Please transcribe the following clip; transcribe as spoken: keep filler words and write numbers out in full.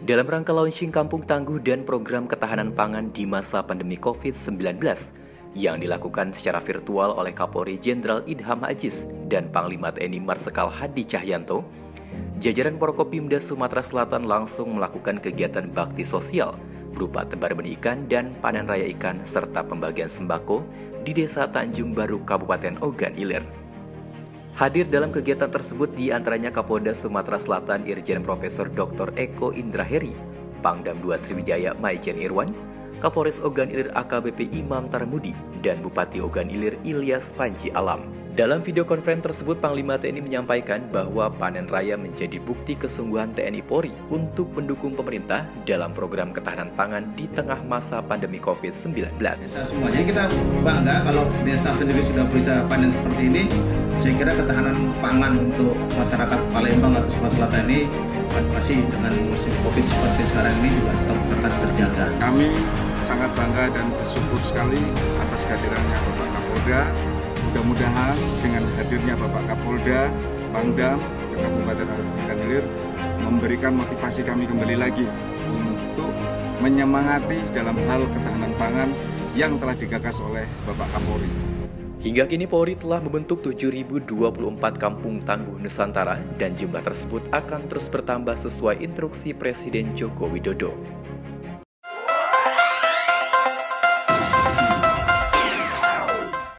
Dalam rangka launching Kampung Tangguh dan program ketahanan pangan di masa pandemi covid sembilan belas yang dilakukan secara virtual oleh Kapolri Jenderal Idham Aziz dan Panglima T N I Marsikal Hadi Cahyanto, jajaran Forkopimda Sumatera Selatan langsung melakukan kegiatan bakti sosial berupa tebar benih ikan dan panen raya ikan serta pembagian sembako di Desa Tanjung Baru, Kabupaten Ogan Ilir. Hadir dalam kegiatan tersebut diantaranya Kapolda Sumatera Selatan Irjen Profesor Doktor Eko Indraheri, Pangdam dua Sriwijaya Maijen Irwan, Kapolres Ogan Ilir A K B P Imam Tarmudi, dan Bupati Ogan Ilir Ilyas Panji Alam. Dalam video konferensi tersebut, Panglima T N I menyampaikan bahwa panen raya menjadi bukti kesungguhan T N I Polri untuk mendukung pemerintah dalam program ketahanan pangan di tengah masa pandemi covid sembilan belas. Desa semuanya kita bangga kalau desa sendiri sudah bisa panen seperti ini. Saya kira ketahanan pangan untuk masyarakat Palembang atau Sumatera Selatan ini masih dengan musim Covid seperti sekarang ini juga tetap tetap terjaga. Kami sangat bangga dan bersyukur sekali atas kehadirannya Bapak Kapolda. Mudah-mudahan dengan hadirnya Bapak Kapolda, Pangdam, ke Kabupaten Ogan Ilir memberikan motivasi kami kembali lagi untuk menyemangati dalam hal ketahanan pangan yang telah digagas oleh Bapak Kapolri. Hingga kini Polri telah membentuk tujuh ribu dua puluh empat Kampung Tangguh Nusantara dan jumlah tersebut akan terus bertambah sesuai instruksi Presiden Joko Widodo.